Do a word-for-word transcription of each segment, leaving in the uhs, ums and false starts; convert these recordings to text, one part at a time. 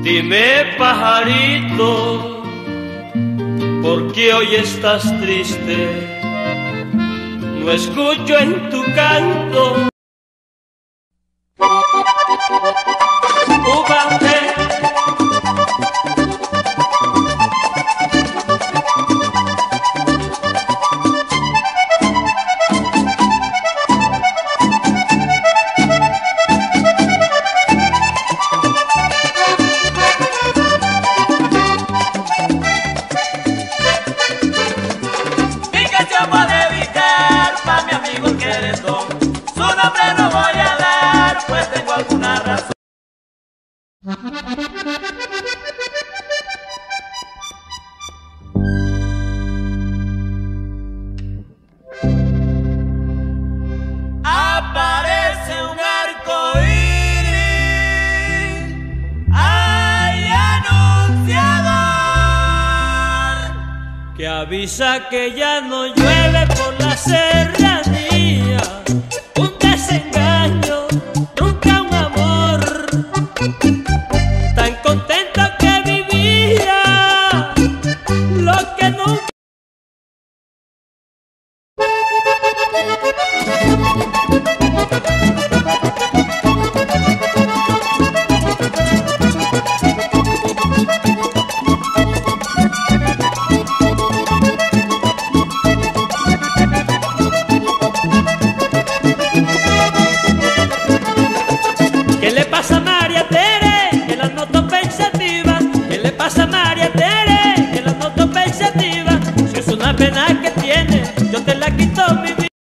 Dime, pajarito, ¿por qué hoy estás triste? No escucho en tu canto. Ubate. Alguna razón. Aparece un arco iris, hay anunciador que avisa que ya no llueve por la serranía. Un desengaño, nunca un amor, tan contento que vivía, lo que nunca. ¿Qué le pasa a María Tere? Que la noto pensativa. ¿Qué le pasa a María Tere? Que la noto pensativa. Si es una pena que tiene, yo te la quito mi vida.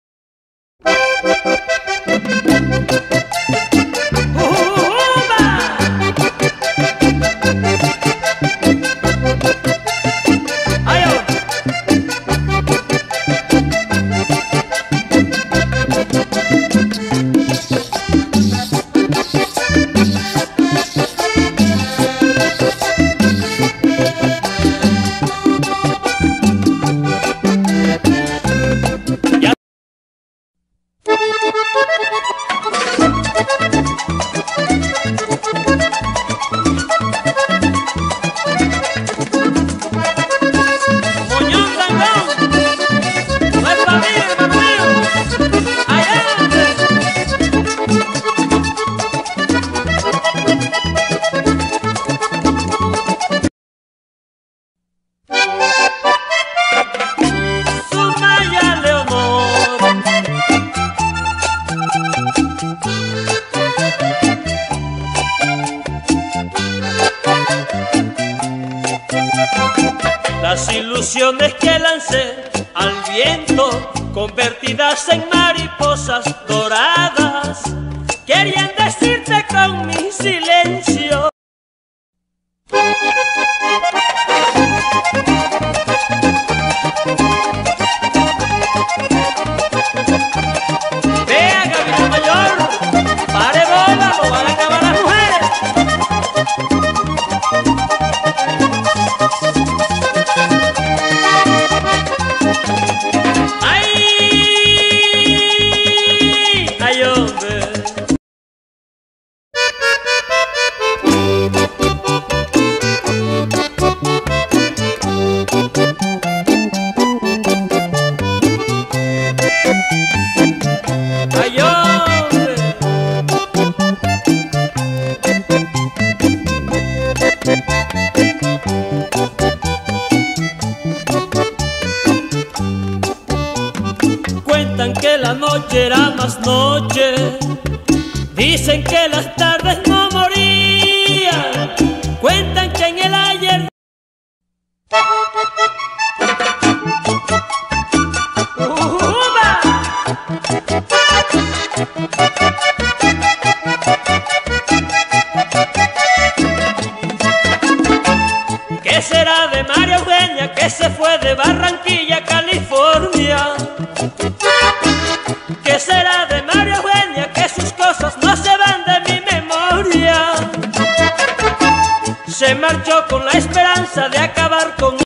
Las ilusiones que lancé al viento, convertidas en mariposas doradas, querían decirte con mi silencio. Vea, Gabino Mayor, pare bola, lo van a acabar las mujeres. Ay, hombre. Cuentan que la noche era más noche, dicen que las tardes no morían, cuentan que en el ayer ¿qué será de María Eugenia que se fue de Barranquilla, California? ¿Qué será de María Eugenia que sus cosas no se van de mi memoria? Se marchó con la esperanza de acabar con